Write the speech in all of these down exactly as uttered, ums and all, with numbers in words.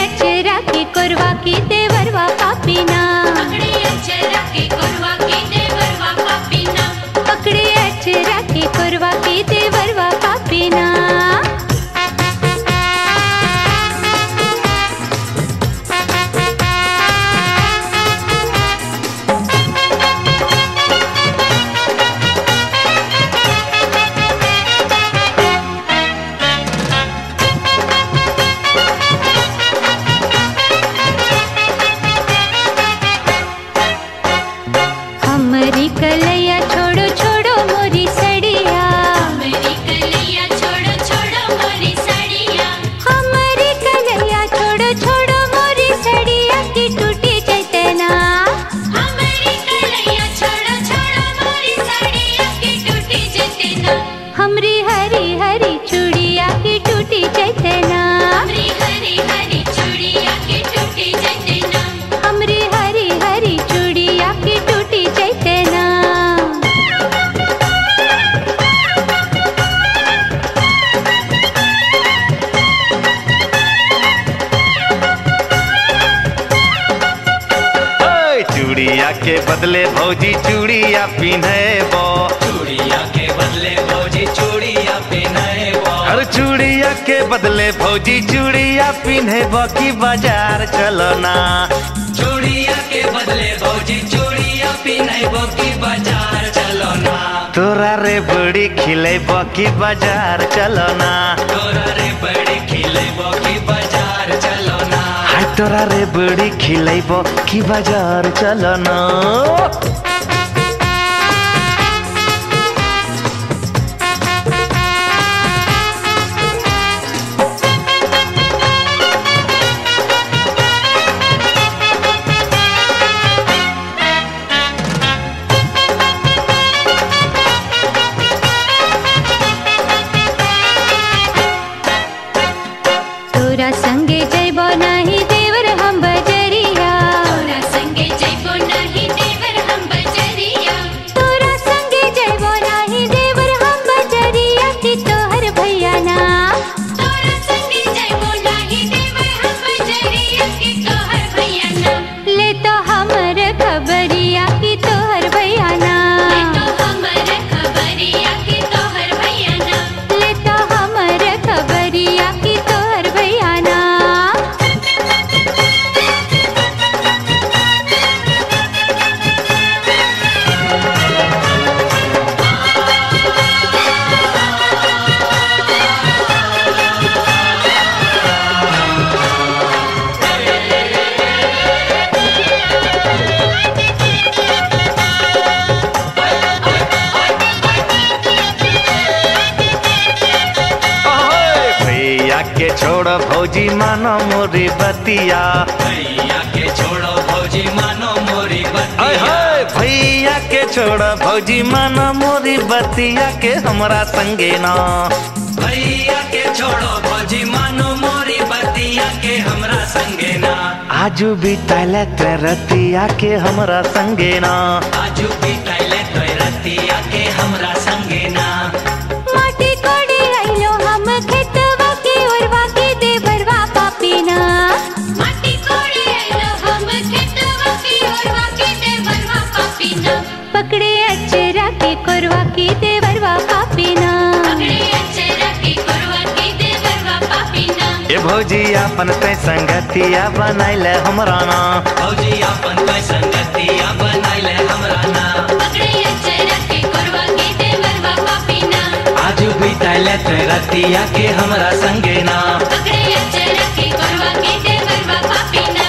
अचरा के कोरवा की देवरवा पापीना, पकड़े अचरा के कोरवा की देवरवा पापीना, पकड़े अचरा के कोरवा की देवरवा पापीना। हमरी कलैया छोड़ो छोड़ो मोरी सड़िया, मेरी कलैया छोड़ो छोड़ो मोरी साड़िया, हमारी कलैया छोड़ो छोड़ो मोरी सड़िया की टूटी चैतना, हमारी कलैया छोड़ो छोड़ो मोरी साड़िया की टूटी जतना, हमरी हरी हरी चूड़िया की टूटी चैतना, हमरी हरी हरी चूड़िया की टूटी जतना, हमरी हरी हरी चूड़िया की टूटी चैतना। ओए, चूड़िया के बदले भौजी चूड़िया पिन्हे बो, चूड़िया के बदले भौजी चूड़िया पिन्हे बो, अरे चूड़िया के बदले भौजी चूड़िया पिन्हे बो की बाजार चलो ना। चूड़िया के बदले भौजी चूड़िया पिन्हे बो की बाजार चलो ना, तोरा रे बड़ी खिले बो की बाजार चलो ना, तोरा रे बड़ी खिले बो की बाजार चलो ना, हाय तोरा रे बड़ी खिले बो की बाजार चलो ना। तोरा संगे जैबो नहीं देवर हम बजरिया, तोरा संगे जइबो नाही देवर हम बजरिया, तोरा संगे जैबो नहीं देवर हम बजरिया की तोहर भैया ना, तोरा संगे जइबो नाही देवर हम बजरिया की तोहर भैया ना, ले तो हमर खबरिया की तोहर भैया ना, ले तो हमर खबरिया की तोहर भैया ना, ले तो हमर खबरिया की तोहर भैया ना। ओए, भैया के छोड़ो भौजी मानो मोरी बतिया, भैया के छोड़ो भौजी मानो मोरी ओए बतिया, होए, भैया के छोड़ो भौजी मानो मोरी बतिया के हमरा संगे ना। भैया के छोड़ो भौजी मानो मोरी बतिया के हमरा संगे ना, आजू भी तैले रतिया के हमरा संगे ना। आजू भी तैले तो रतिया के हमरा संगे ना, माटी कोड़ी आइलो हम खेतवा के ओरवा के देवरवा पापीना, माटी कोड़े आइलो हम खेतवा की ओरवा के देवरवा पापीना, पकड़े अचरा के कोरवा की देवरवा पापीना, पकड़े अचरा की कोरवा की देवरवा पापीना, ए भौजी अपन ते संगतिया बनैले हमरा ना। भौजी अपन कोई संगतिया बनाइले हमरा ना, पकड़े अचरा की कोरवा की देवरवा पापीना, आजू भी तैले तो रतिया के हमरा संगे ना, पकड़े अचरा की कोरवा की देवरवा पापीना।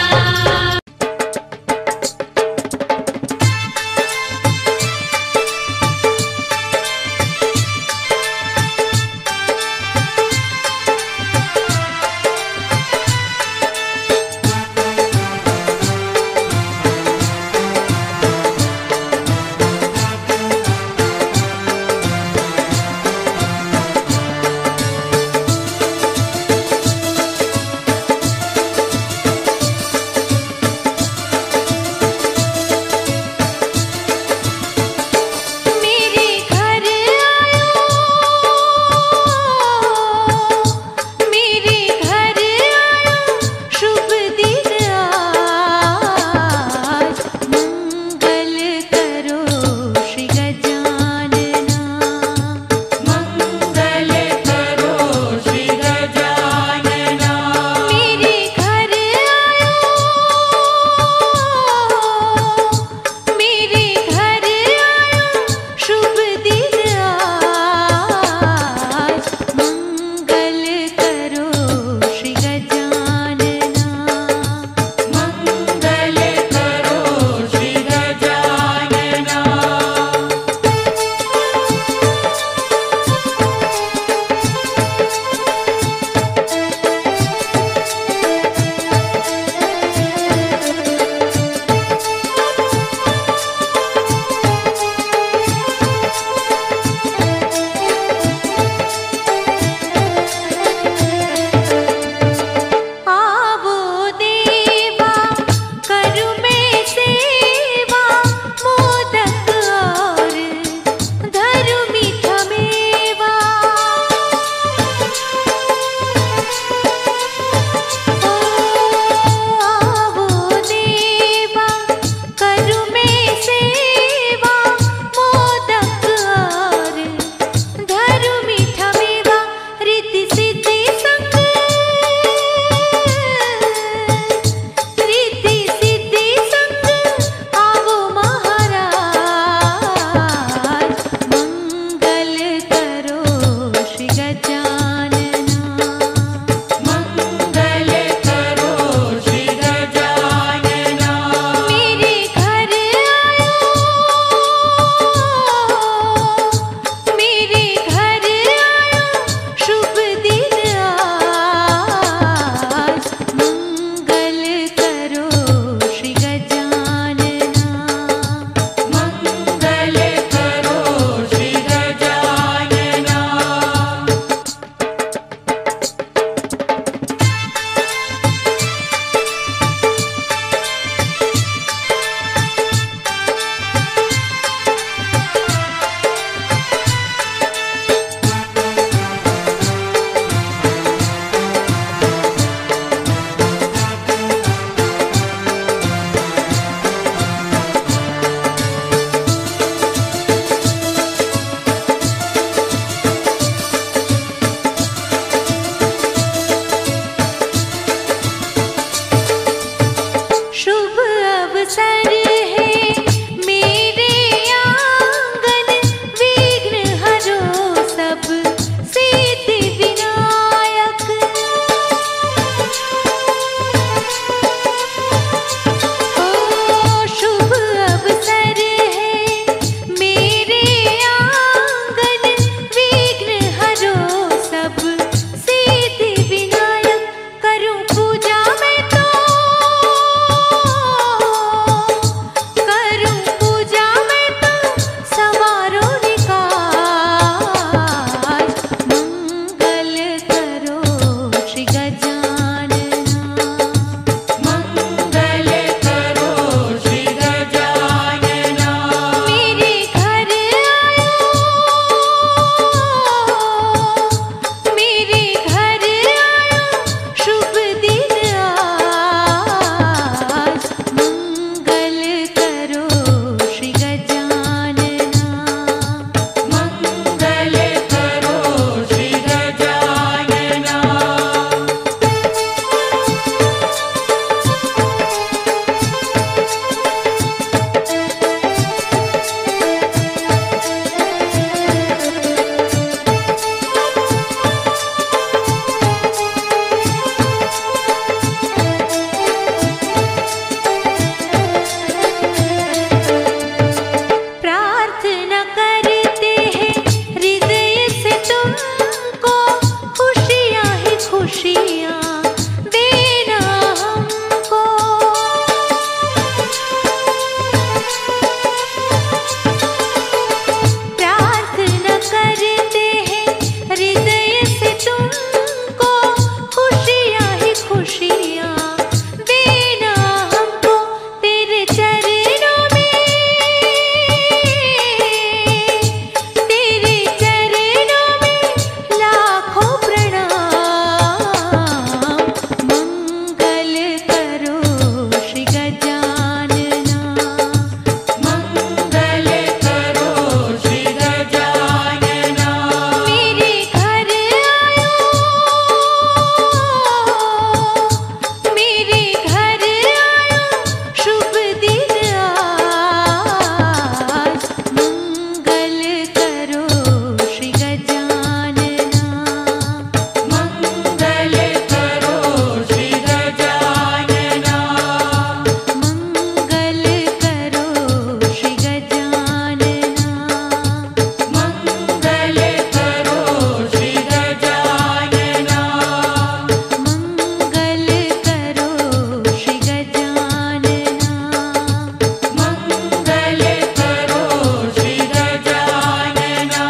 अवसर है मेरे आंगन, विघ्न हरो सब सिद्धि विनायक। ओ शुभ अवसर है मेरे आंगन, विघ्न हरो सब सिद्धि विनायक। करूं पूजा मैं तो, करूं पूजा मैं तो सवारो निकाय। मंगल करो श्री गजानना, मंगल करो श्री गजानना। मेरे घर आयो, मेरे घर आयो शुभ दिन आज। मंगल करो श्री गजानना, मंगल करो श्री गजानना। प्रार्थना करते हैं हृदय से तुमको, खुशियाँ ही खुशियाँ देना हमको। प्रार्थना करते हैं हृदय से तुमको, खुशियाँ ही खुशियाँ देना हमको। तेरे चरणों में, तेरे चरणों में लाखों प्रणाम। मंगल करो श्री गजानना, मंगल करो श्री गजानना। मेरे घर आयो, मेरे घर आयो शुभ दिन आज। मंगल करो श्री गजानना, मंगल करो श्री गजानना। मंगल करो श्री गजानना। मंगल करो श्री गजानना। मंगल करो श्री गजानना। मंगल करो श्री गजानना।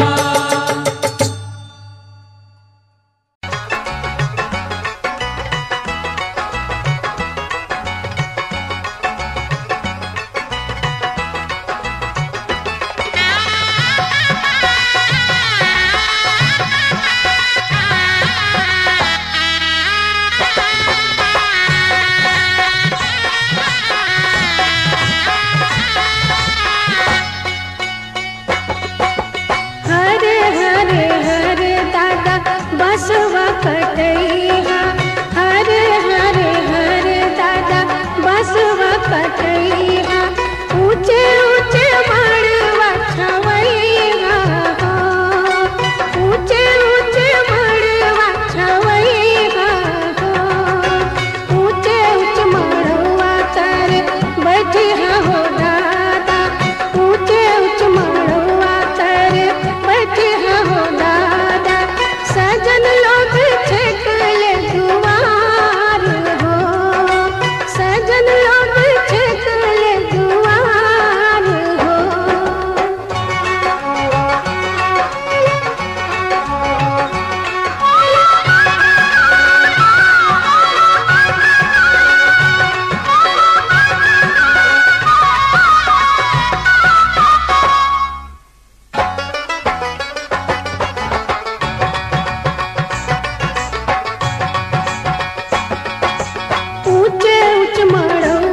हरे हरे हरे दादा बसवा कटैया, हरे हरे हरे दादा बसवा कटैया। ऊंचे ऊंचे मड़वा छवैया हो, ऊंचे ऊंचे मड़वा छवैया हो। ऊंचे ऊंचे मड़वा तर बैठी हो दादा, ऊंचे ऊंचे मड़वा तर बैठी हो दादा। सजन लोग छेकले दुआर हो, सजन लोग छेकले दुआर हो। ऊंचे ऊंचे मड़वा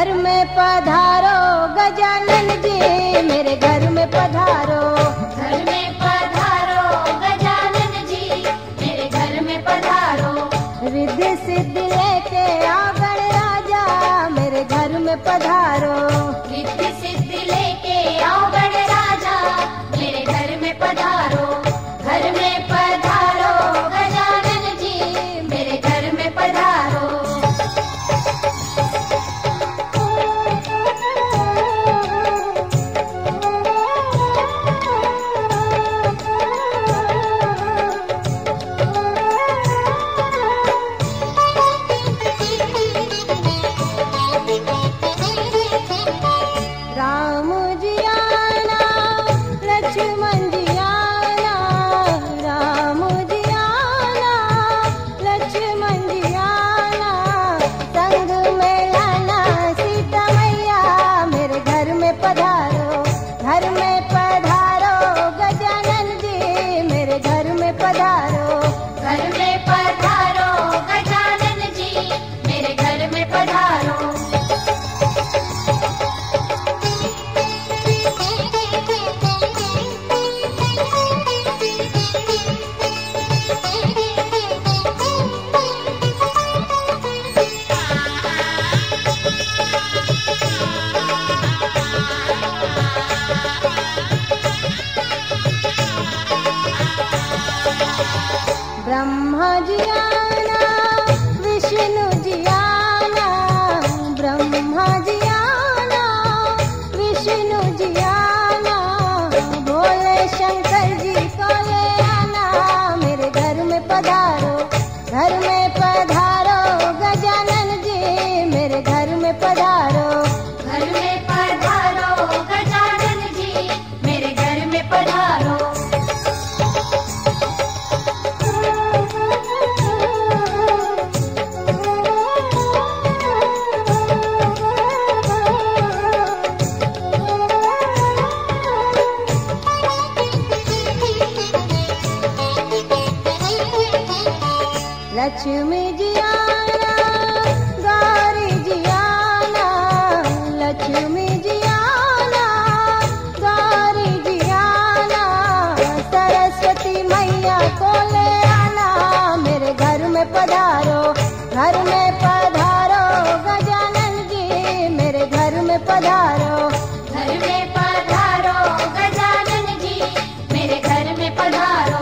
घर में पधारो गजानन जी, मेरे घर में पधारो। घर में पधारो गजानन जी, मेरे घर में पधारो। रिद्धि सिद्धि लेके आओ गणराजा, मेरे घर में पधारो। रिद्धि सिद्धि लेके आओ गणराजा, मेरे घर में पधारो। घर में पधारो गजानन जी, मेरे घर में पधारो। राम जी आना, लक्ष्मण जी आना, राम जी आना, लक्ष्मण जी आना, संग में लाना सीता मैया, मेरे घर में पधारो। घर में पधारो गजानन जी, मेरे घर में पधारो। घर में पधारो गजानन जी, मेरे घर में पधारो। ब्रह्मा जी आना, विष्णु जी आना, ब्रह्मा जी आना, विष्णु जी आना, भोले शंकर जी को ले आना, मेरे घर में पधारो। घर में पधारो गजानन जी, मेरे घर में पधारो। घर में पधारो गजानन जी, मेरे घर में पधारो। लक्ष्मी जी आना, गौरी जी आना, लक्ष्मी जी आना, गौरी जी आना, सरस्वती मैया को ले आना, मेरे घर में पधारो। घर में पधारो गजानन जी, मेरे घर में पधारो। घर में पधारो गजानन जी, मेरे घर में पधारो।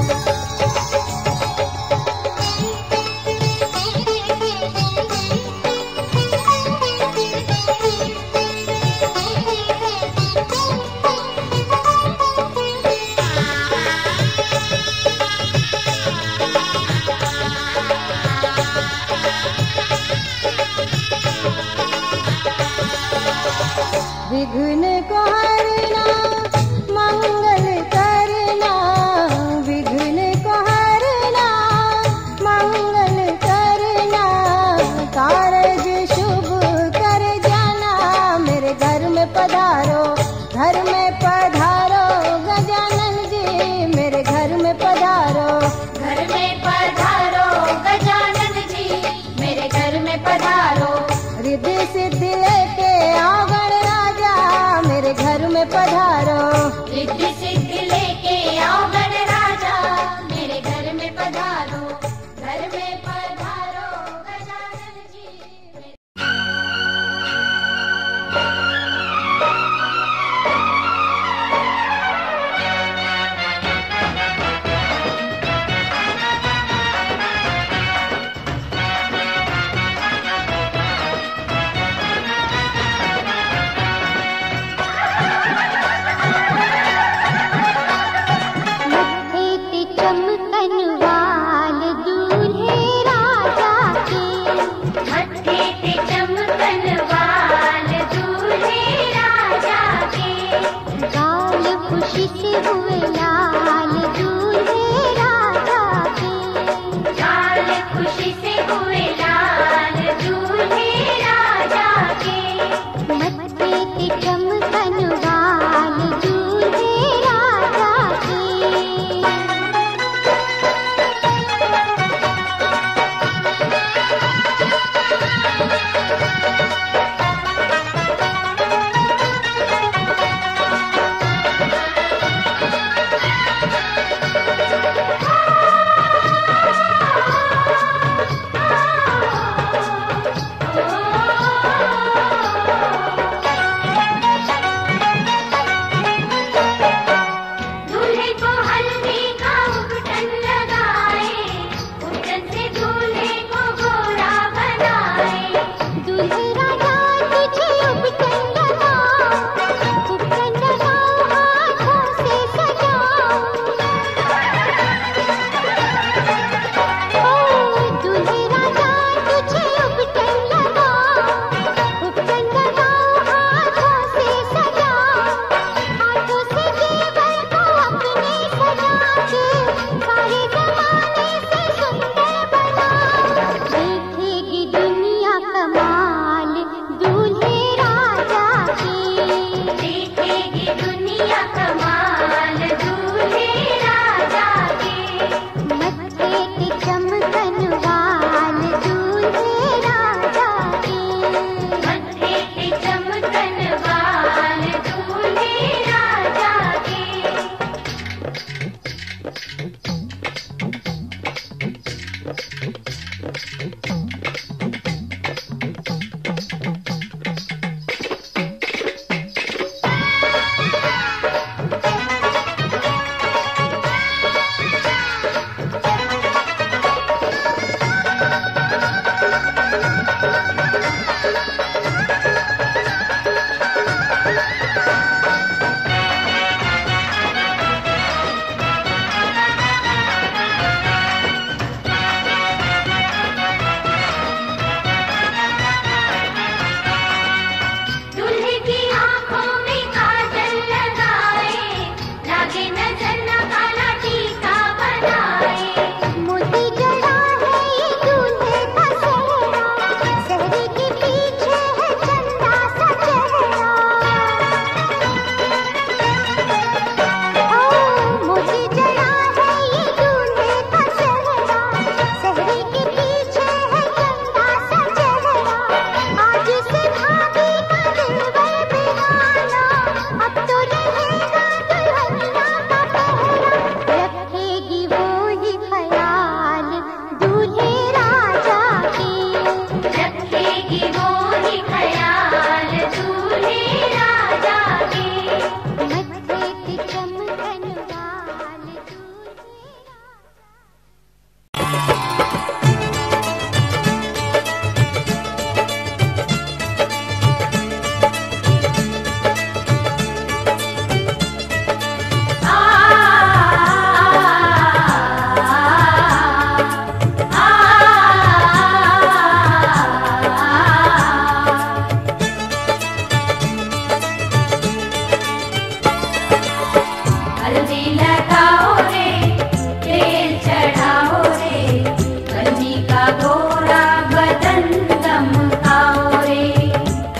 विघ्न को हरना, मंगल करना, विघ्न को हरना, मंगल करना, कारज शुभ कर जाना, मेरे घर में पधारो। घर में पधारो गजानन जी, मेरे घर में पधारो। घर में पधारो गजानन जी, मेरे घर में पधारो। रिद्धि सिद्धि लेके आओ गणराजा, मेरे घर में पधारो। रिद्धि सिद्धि लेके आओ गणराजा, मेरे घर में पधारो। घर में पधारो गजानन जी, मेरे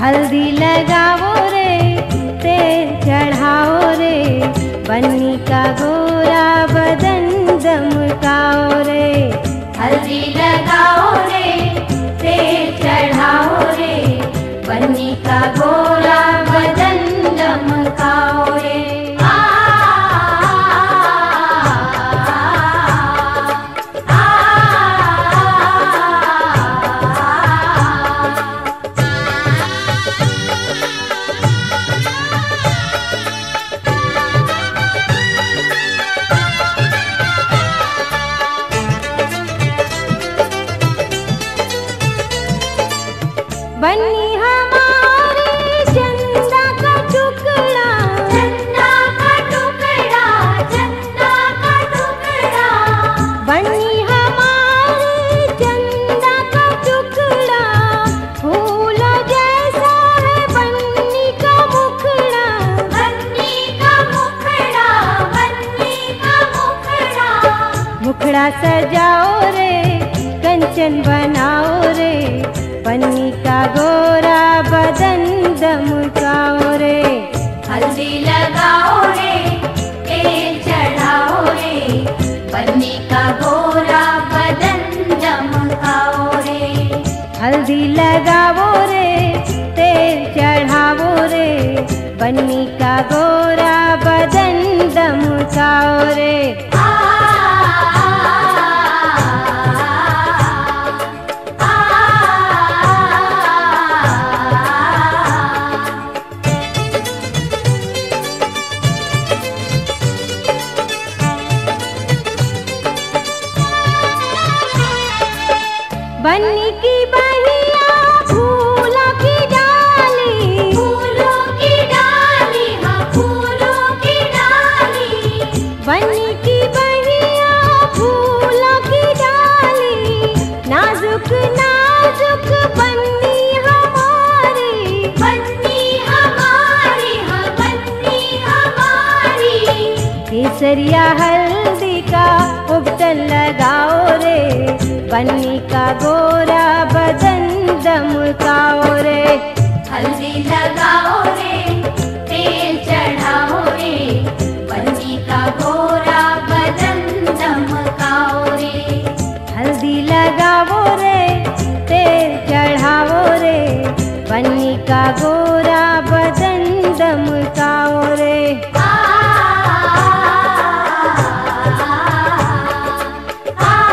हल्दी लगाओ रे तेल चढ़ाओ रे, बन्नी का गोरा बदन दमकाओ रे। हल्दी लगाओ रे तेल चढ़ाओ रे, बन्नी का गोरा बदन दमकाओ रे। आ, आ, आ, बन्नी हमारे चंदा का टुकड़ा, चंदा का टुकड़ा, चंदा का टुकड़ा। बन्नी हमारे चंदा का टुकड़ा, फूल जैसा है बन्नी का मुखड़ा। बन्नी का मुखड़ा, बन्नी का मुखड़ा। मुखड़ा सजाओ रे कंचन बनाओ रे, बन्नी का गोरा बदन दमकाओ रे। हल्दी लगाओ रे तेल चढ़ाओ रे, बन्नी का गोरा बदन दमकाओ रे। हल्दी लगाओ रे तेल चढ़ाओ रे, बन्नी का गोरा बदन दमकाओ रे। आ, आ, बन्नी की बहिया फूलों की डाली, फूलों की डाली, हाँ फूलों की डाली। बन्नी की बहिया फूलों की डाली, नाजुक नाजुक बन्नी हमारी। बन्नी हमारी, हाँ बन्नी हमारी। केसरिया हल्दी का उबटन लगाओ रे, बन्नी का गोरा बदन दमकाओ रे। हल्दी लगाओ रे तेल चढ़ाओ रे, बन्नी का गोरा बदन दमकाओ रे। हल्दी लगाओ रे तेल चढ़ाओ रे, बन्नी का गोरा बदन दमकाओ रे। आ, आ, आ,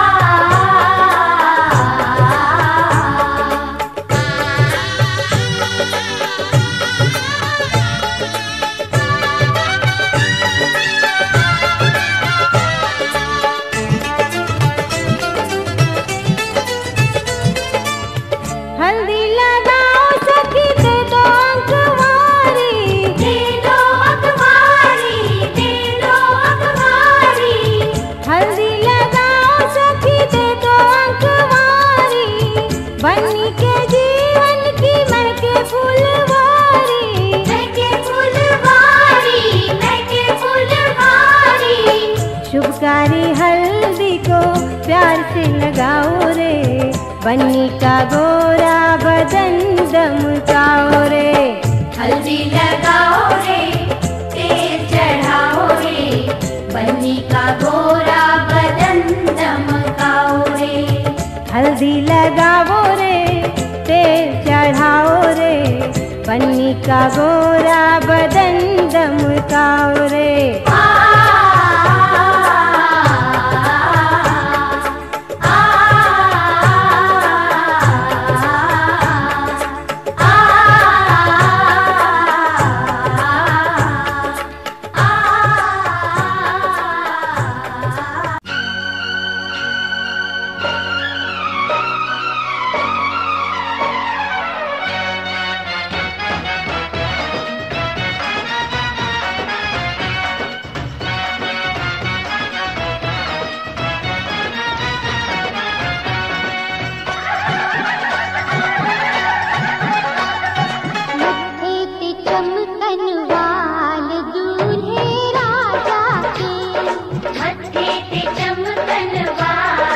हल्दी लगाओ सखी दे दो अखबारी, दे दो अखबारी, दे दो अखबारी। हल्दी लगाओ सखी दे दो अखबारी, बन्नी के जीवन की महके फुलवारी। महके फुलवारी, महके फुलवारी। शुभकारी हल्दी को प्यार से लगाओ रे, बन्नी का गोरा बदन दमकाओ रे। हल्दी लगाओ रे तेल चढ़ाओ रे, बन्नी का गोरा बदन दमकाओ रे। हल्दी लगाओ रे तेल चढ़ाओ रे, बन्नी का गोरा बदन दमकाओ रे। आ, आ, आ, आ,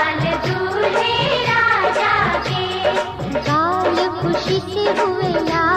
खुशी से हुए लाल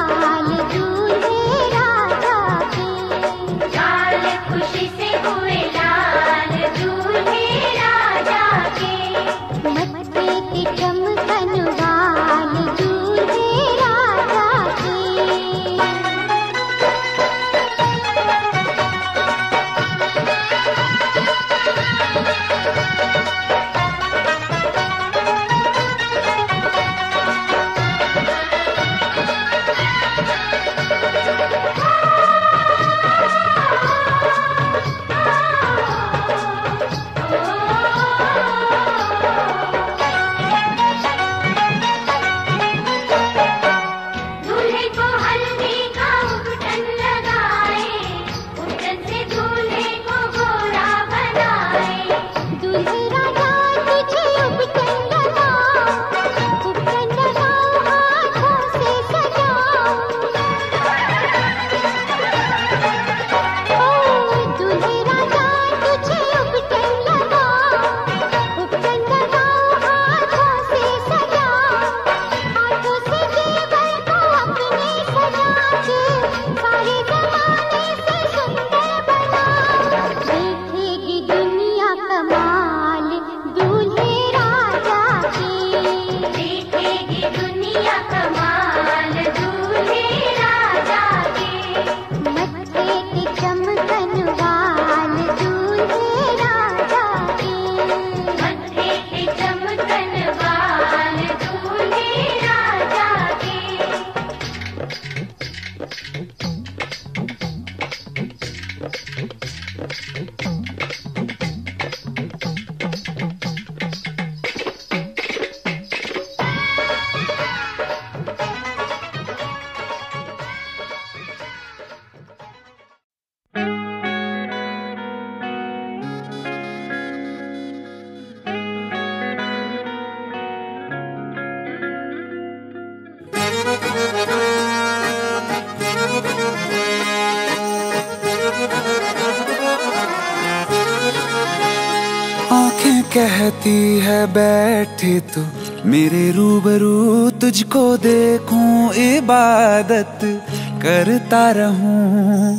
कहती है बैठे तू मेरे रूबरू, तुझको देखूं इबादत करता रहूं।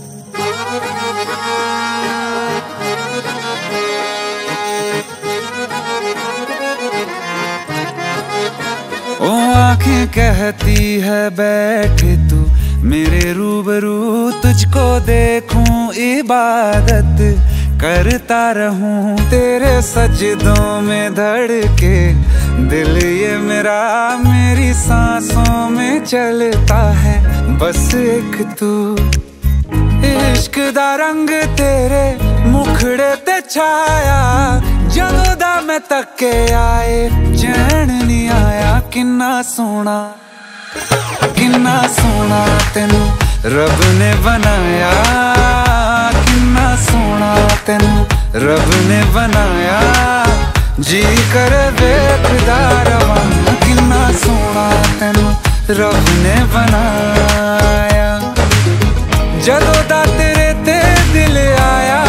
ओ आंखें कहती है बैठे तू मेरे रूबरू, तुझको देखूं इबादत करता रहूं। तेरे सजदों में धड़के दिल ये मेरा, मेरी सांसों में चलता है बस एक तू। इश्क दा रंग तेरे मुखड़े ते छाया, जदों दा मैं तके आए चैन नहीं आया। किन्ना सोना किन्ना सोना तेनू रब ने बनाया, किन्ना सोना तेनू रब ने बनाया। जी कर वेखदा रवां, किन्ना सोना तेनू रब ने बनाया। जदों दा तेरे ते दिल आया,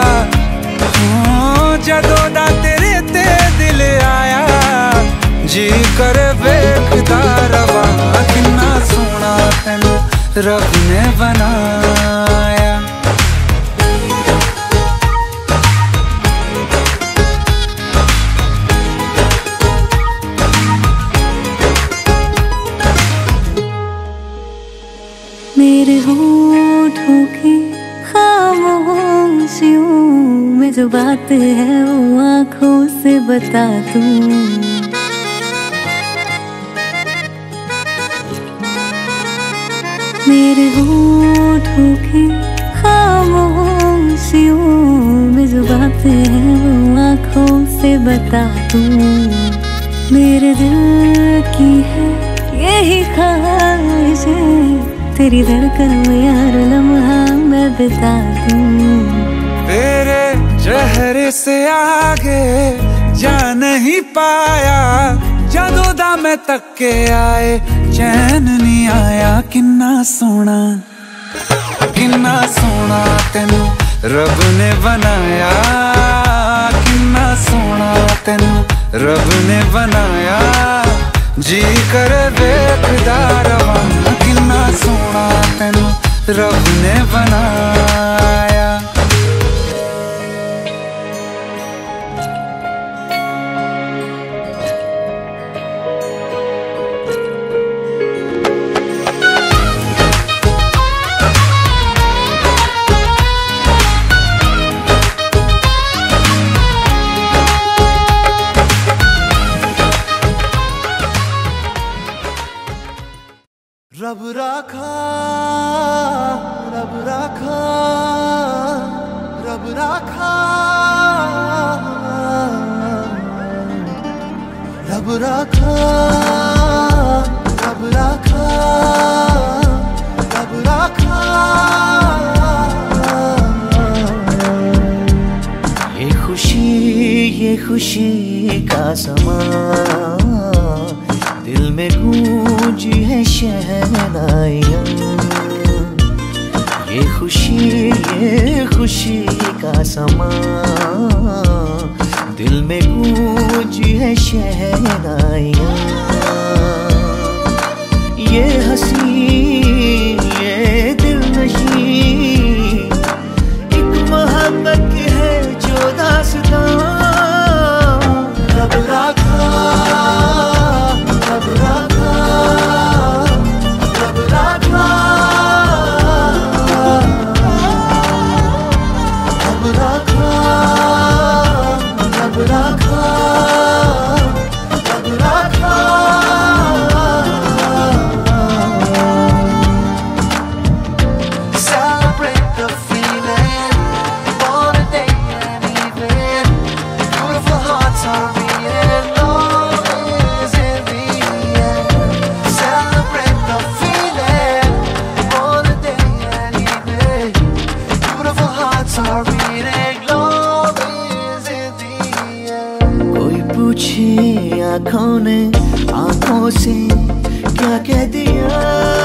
जदों दा तेरे ते दिल आया। जी कर वेखदा रवां, किन्ना सोना तेनू रब ने बनाया। मेरे होठों की खामोशियों में जो बात है वो आँखों से बता दूं। मेरे होठों की खामोशियों में जो बात है वो आँखों से बता दूं। मेरे दिल की है यही ख्वाहिश है, तेरी धड़कन में हर लम्हा मैं बिता दूं। तेरे चेहरे से आगे जा नहीं पाया, जदों दा मैं तके आए चैन नहीं आया। किन्ना सोना किन्ना सोना तेनू रब ने बनाया, किन्ना सोना तेनू रब ने बनाया। जी कर वेखदा रवां, किन्ना सोना तेनू रब ने बनाया। रब राखा रब राखा रब राखा रब राखा रब राखा रब राखा। ये खुशी ये खुशी का समा, दिल में गूंजी है शहनाइयाँ। ये खुशी ये खुशी का समा, दिल में गूंजी है शहनाइयाँ। ये हंसी ये दिलनशी एक मोहब्बत की है जो दास्तां। रब राखा रब राखा रब राखा रब राखा रब राखा रब राखा। Celebrate the feeling, born a day and even. Beautiful hearts are beating, love is in the air. Celebrate the feeling, born a day and even. Beautiful hearts are beating, love is in the air. कोई पूछे आँखों ने आँखों से क्या कह दिया,